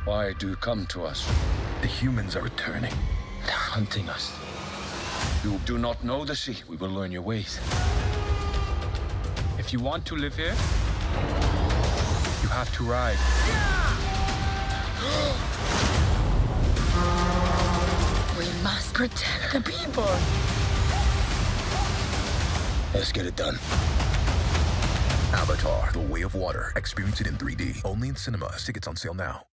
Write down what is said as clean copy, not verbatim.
Why do you come to us? The humans are returning. They're hunting us. You do not know the sea. We will learn your ways. If you want to live here, you have to ride. We must protect the people. Let's get it done. Avatar: The Way of Water. Experience it in 3D. Only in cinemas. Tickets on sale now.